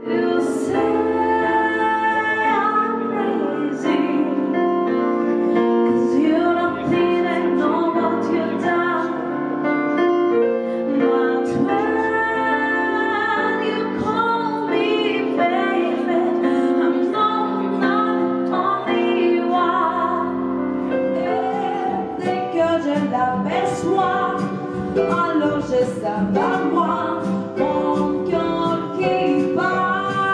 You say I'm crazy, 'cause you don't think I know what you've done. But when you call me baby, I know not only one. Dès que je l'aperçois, alors je sais pas moi, mon cœur qui bat.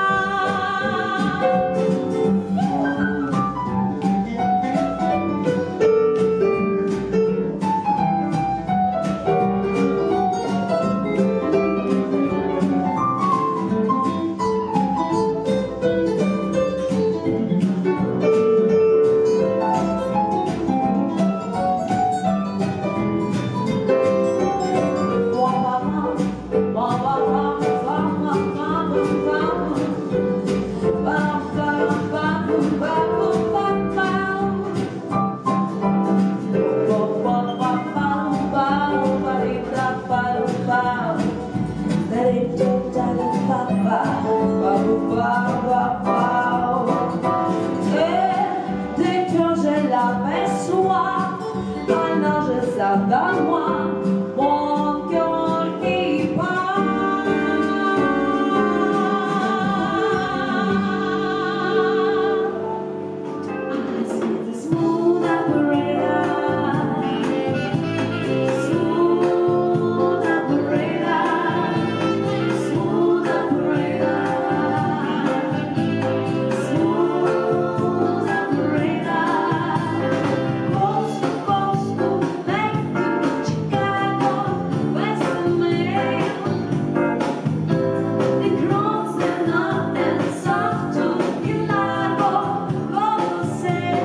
Dès que je l'aperçois, alors je sais dans moi mon cœur qui bat. I see the smooth operator, smooth operator, smooth operator, smooth operator. Coast to coast, to Vancouver, Chicago, West Mail. The grows and up and soft to Chicago, go say,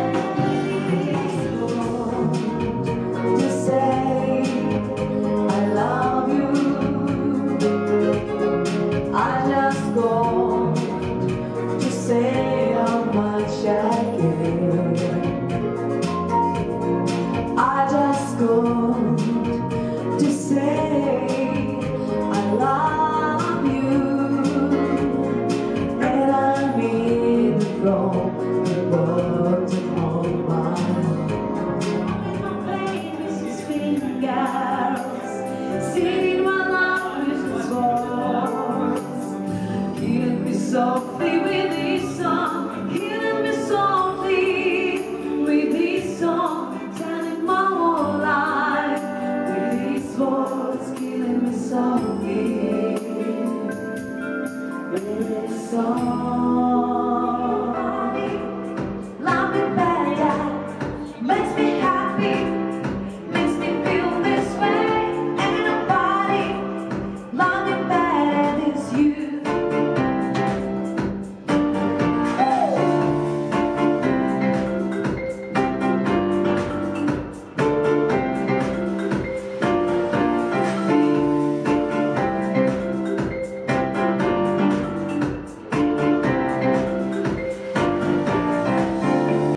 to say I love you. I just go to say how much I care. I just go to say I love you, and I mean from the bottom of my heart. My baby's fingers, singing my love with his voice, killing me softly with this song, killing me softly with this song, telling my whole life with his voice, killing me softly with this song.